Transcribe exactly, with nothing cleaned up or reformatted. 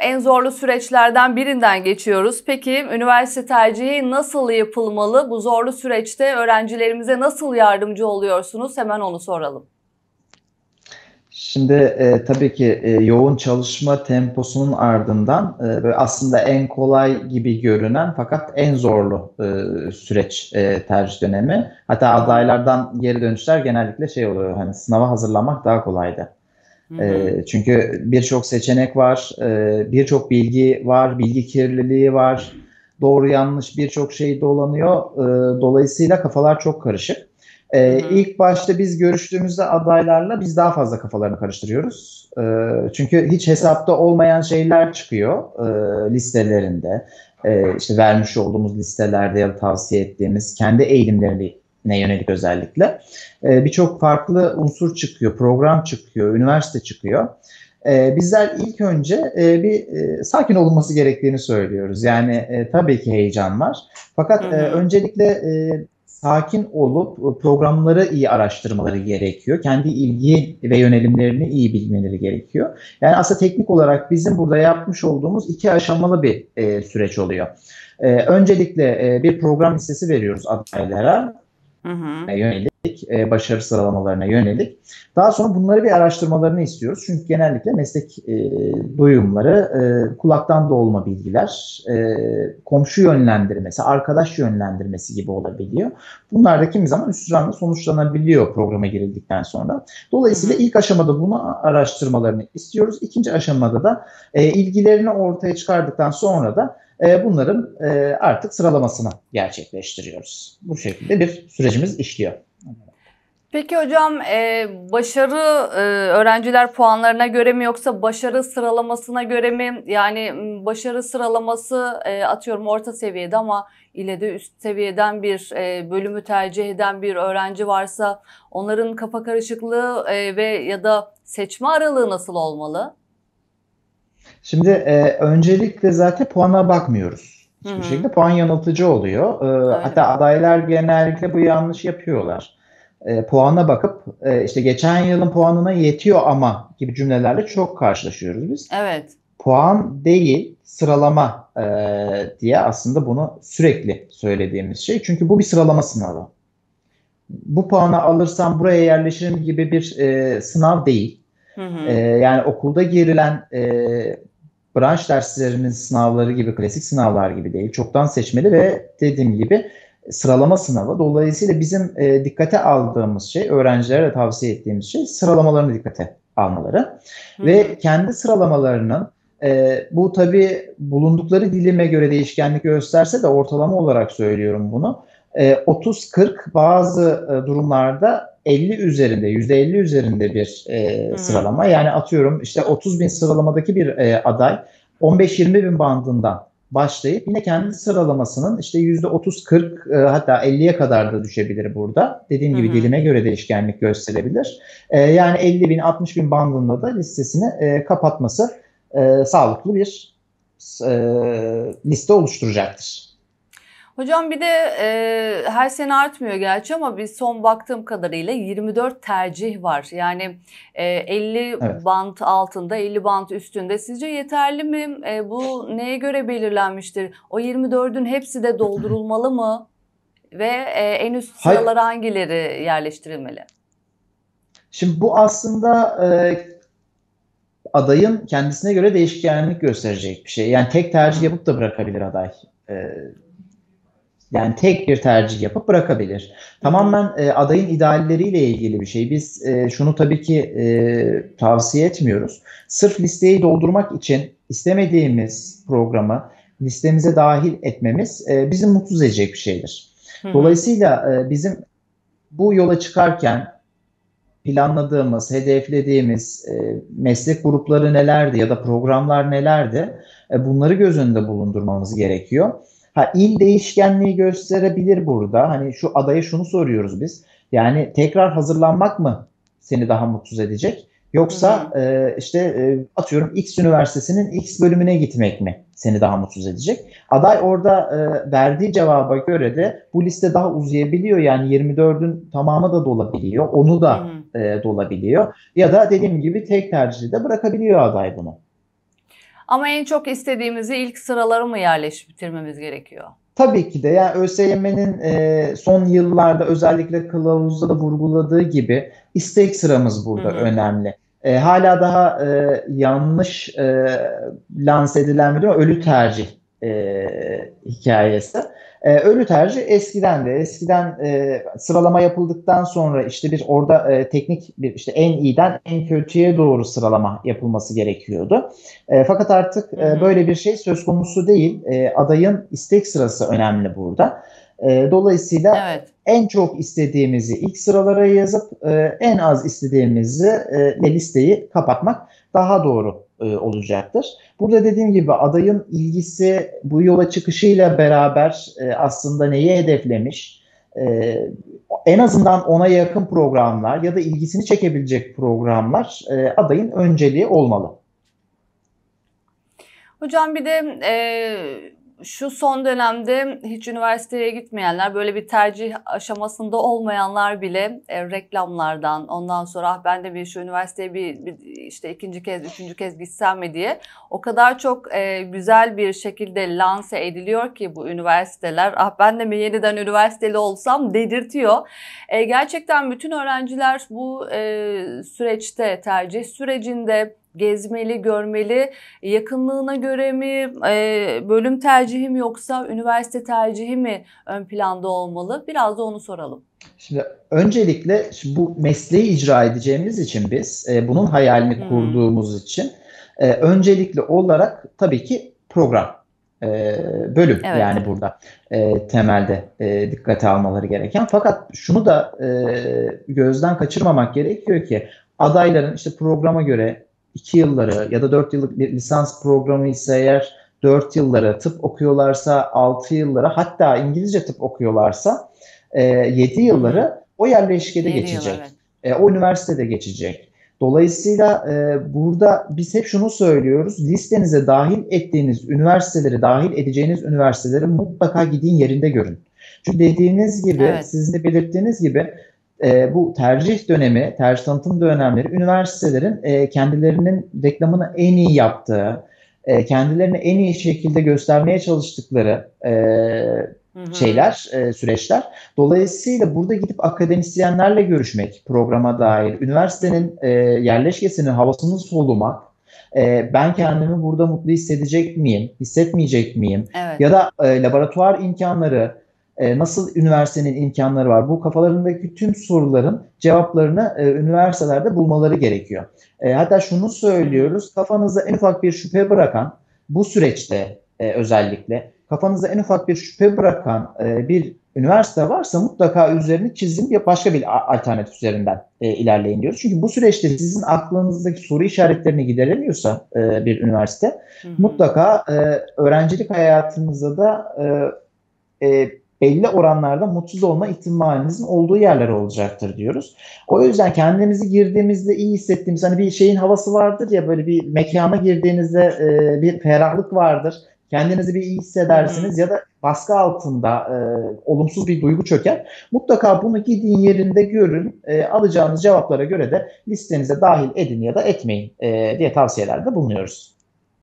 en zorlu süreçlerden birinden geçiyoruz. Peki üniversite tercihi nasıl yapılmalı? Bu zorlu süreçte öğrencilerimize nasıl yardımcı oluyorsunuz? Hemen onu soralım. Şimdi e, tabii ki e, yoğun çalışma temposunun ardından e, böyle aslında en kolay gibi görünen fakat en zorlu e, süreç e, tercih dönemi. Hatta Hı hı. adaylardan geri dönüşler genellikle şey oluyor, hani sınava hazırlanmak daha kolaydı. Hı hı. E, çünkü birçok seçenek var, e, birçok bilgi var, bilgi kirliliği var, doğru yanlış birçok şey dolanıyor. E, dolayısıyla kafalar çok karışık. Hı Ee, hı. ilk başta biz görüştüğümüzde adaylarla biz daha fazla kafalarını karıştırıyoruz. Ee, çünkü hiç hesapta olmayan şeyler çıkıyor e, listelerinde. Ee, işte vermiş olduğumuz listelerde ya da tavsiye ettiğimiz kendi eğilimlerine yönelik özellikle. Ee, birçok farklı unsur çıkıyor, program çıkıyor, üniversite çıkıyor. Ee, bizler ilk önce e, bir e, sakin olunması gerektiğini söylüyoruz. Yani e, tabii ki heyecan var. Hı Fakat e, hı. öncelikle e, sakin olup e, programları iyi araştırmaları gerekiyor. Kendi ilgi ve yönelimlerini iyi bilmeleri gerekiyor. Yani aslında teknik olarak bizim burada yapmış olduğumuz iki aşamalı bir e, süreç oluyor. E, öncelikle e, bir program listesi veriyoruz adaylara Hı hı. yönelik, e, başarı sıralamalarına yönelik. Daha sonra bunları bir araştırmalarını istiyoruz. Çünkü genellikle meslek e, duyumları, e, kulaktan dolma bilgiler, e, komşu yönlendirmesi, arkadaş yönlendirmesi gibi olabiliyor. Bunlar da kimi zaman hüsranla sonuçlanabiliyor programa girildikten sonra. Hı Dolayısıyla hı. ilk aşamada bunu araştırmalarını istiyoruz. İkinci aşamada da e, ilgilerini ortaya çıkardıktan sonra da e, bunların e, artık sıralamasını gerçekleştiriyoruz. Bu şekilde bir sürecimiz işliyor. Peki hocam, e, başarı e, öğrenciler puanlarına göre mi yoksa başarı sıralamasına göre mi? Yani m, başarı sıralaması e, atıyorum orta seviyede ama ile de üst seviyeden bir e, bölümü tercih eden bir öğrenci varsa onların kafa karışıklığı e, ve ya da seçme aralığı nasıl olmalı? Şimdi e, öncelikle zaten puana bakmıyoruz. Hı Hiçbir hı. şekilde puan yanıltıcı oluyor. E, Öyle hatta mi? adaylar genellikle bu yanlış yapıyorlar. E, puana bakıp e, işte geçen yılın puanına yetiyor ama gibi cümlelerle çok karşılaşıyoruz biz. Evet. Puan değil, sıralama e, diye aslında bunu sürekli söylediğimiz şey. Çünkü bu bir sıralama sınavı. Bu puanı alırsam buraya yerleşirim gibi bir e, sınav değil. Hı E, hı. yani okulda girilen e, branş derslerinin sınavları gibi, klasik sınavlar gibi değil. Çoktan seçmeli ve dediğim gibi sıralama sınavı. Dolayısıyla bizim e, dikkate aldığımız şey, öğrencilere de tavsiye ettiğimiz şey sıralamalarını dikkate almaları. Hı hı. Ve kendi sıralamalarının e, bu tabii bulundukları dilime göre değişkenlik gösterse de ortalama olarak söylüyorum bunu. E, otuz kırk bazı e, durumlarda elli üzerinde, yüzde elli üzerinde bir e, Hı hı. sıralama. Yani atıyorum işte otuz bin sıralamadaki bir e, aday on beş yirmi bin bandından başlayıp yine kendi sıralamasının işte yüzde otuz kırk e, hatta elliye kadar da düşebilir burada. Dediğim Hı gibi hı. dilime göre değişkenlik gösterebilir. E, yani elli bin altmış bin bandında da listesini e, kapatması e, sağlıklı bir e, liste oluşturacaktır. Hocam bir de e, her sene artmıyor gerçi ama bir son baktığım kadarıyla yirmi dört tercih var. Yani e, elli Evet. bant altında, elli bant üstünde. Sizce yeterli mi? E, bu neye göre belirlenmiştir? O yirmi dördün hepsi de doldurulmalı mı? Ve e, en üst Hayır, sıralara hangileri yerleştirilmeli? şimdi bu aslında e, adayın kendisine göre değişkenlik gösterecek bir şey. Yani tek Hı tercih hı. yapıp da bırakabilir aday. E, Yani tek bir tercih yapıp bırakabilir. Hı hı. Tamamen e, adayın idealleriyle ilgili bir şey. Biz e, şunu tabii ki e, tavsiye etmiyoruz. Sırf listeyi doldurmak için istemediğimiz programı listemize dahil etmemiz e, bizi mutsuz edecek bir şeydir. Hı hı. Dolayısıyla e, bizim bu yola çıkarken planladığımız, hedeflediğimiz e, meslek grupları nelerdi ya da programlar nelerdi? E, bunları göz önünde bulundurmamız gerekiyor. Ha, il değişkenliği gösterebilir burada. Hani şu adaya şunu soruyoruz biz. Yani tekrar hazırlanmak mı seni daha mutsuz edecek? Hı Yoksa hı. e, işte e, atıyorum X üniversitesinin X bölümüne gitmek mi seni daha mutsuz edecek? Aday orada e, verdiği cevaba göre de bu liste daha uzayabiliyor. Yani yirmi dördün tamamı da dolabiliyor. Onu Hı da hı. e, dolabiliyor. Ya da dediğim gibi tek tercihte bırakabiliyor aday bunu. Ama en çok istediğimizi ilk sıraları mı yerleştirmemiz gerekiyor? Tabii ki de yani ÖSYM'nin e, son yıllarda özellikle kılavuzda da vurguladığı gibi istek sıramız Hı burada hı. önemli. E, hala daha e, yanlış e, lanse edilen bir durum ölü tercih e, hikayesi. E, ölü tercih eskiden de eskiden e, sıralama yapıldıktan sonra işte bir orada e, teknik bir işte en iyiden en kötüye doğru sıralama yapılması gerekiyordu. E, fakat artık Hı e, hı. böyle bir şey söz konusu değil. E, adayın istek sırası önemli burada. E, dolayısıyla Evet. en çok istediğimizi ilk sıralara yazıp e, en az istediğimizi e, listeyi kapatmak daha doğru e, olacaktır. Burada dediğim gibi adayın ilgisi bu yola çıkışıyla beraber e, aslında neyi hedeflemiş? E, En azından ona yakın programlar ya da ilgisini çekebilecek programlar e, adayın önceliği olmalı. Hocam bir de e, şu son dönemde hiç üniversiteye gitmeyenler, böyle bir tercih aşamasında olmayanlar bile e, reklamlardan, ondan sonra ah ben de bir şu üniversiteye bir, bir işte ikinci kez, üçüncü kez gitsem mi diye o kadar çok e, güzel bir şekilde lanse ediliyor ki bu üniversiteler, ah ben de mi yeniden üniversiteli olsam dedirtiyor. E, gerçekten bütün öğrenciler bu e, süreçte, tercih sürecinde gezmeli, görmeli, yakınlığına göre mi, e, bölüm tercihi mi yoksa üniversite tercihi mi ön planda olmalı? Biraz da onu soralım. Şimdi öncelikle şimdi bu mesleği icra edeceğimiz için biz e, bunun hayalini Hı hı. kurduğumuz için e, öncelikli olarak tabii ki program, e, bölüm Evet. yani burada e, temelde e, dikkate almaları gereken. Fakat şunu da e, gözden kaçırmamak gerekiyor ki adayların işte programa göre iki yılları ya da dört yıllık bir lisans programı ise eğer dört yılları, tıp okuyorlarsa altı yılları, hatta İngilizce tıp okuyorlarsa e, yedi Hı hı. yılları o yerleşkede yedi yıl geçecek. evet. E, o üniversitede geçecek. Dolayısıyla e, burada biz hep şunu söylüyoruz. Listenize dahil ettiğiniz üniversiteleri, dahil edeceğiniz üniversiteleri mutlaka gidin yerinde görün. Çünkü dediğiniz gibi, Evet. sizin de belirttiğiniz gibi e, bu tercih dönemi, tercih tanıtım dönemleri üniversitelerin e, kendilerinin reklamını en iyi yaptığı, e, kendilerini en iyi şekilde göstermeye çalıştıkları e, Hı hı. şeyler, e, süreçler. Dolayısıyla burada gidip akademisyenlerle görüşmek, programa dair, Hı hı. üniversitenin e, yerleşkesinin havasını solumak, e, ben kendimi burada mutlu hissedecek miyim, hissetmeyecek miyim? Evet. Ya da e, laboratuvar imkanları, e, nasıl üniversitenin imkanları var? Bu kafalarındaki tüm soruların cevaplarını e, üniversitelerde bulmaları gerekiyor. E, hatta şunu Hı hı. söylüyoruz, kafanızda en ufak bir şüphe bırakan, bu süreçte e, özellikle kafanızda en ufak bir şüphe bırakan e, bir üniversite varsa mutlaka üzerini çizin, ya başka bir alternatif üzerinden e, ilerleyin diyoruz. Çünkü bu süreçte sizin aklınızdaki soru işaretlerini gideremiyorsa e, bir üniversite Hı hı. mutlaka e, öğrencilik hayatınızda da e, e, belli oranlarda mutsuz olma ihtimalinizin olduğu yerler olacaktır diyoruz. O yüzden kendimizi girdiğimizde iyi hissettiğimiz, hani bir şeyin havası vardır ya, böyle bir mekana girdiğinizde e, bir ferahlık vardır. Kendinizi bir iyi Hı hı. hissedersiniz ya da baskı altında e, olumsuz bir duygu çöker. Mutlaka bunu gidin yerinde görün. E, alacağınız cevaplara göre de listenize dahil edin ya da etmeyin e, diye tavsiyelerde bulunuyoruz.